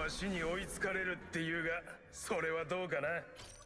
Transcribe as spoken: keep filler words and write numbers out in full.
わしに追いつかれるっていうが、それはどうかな。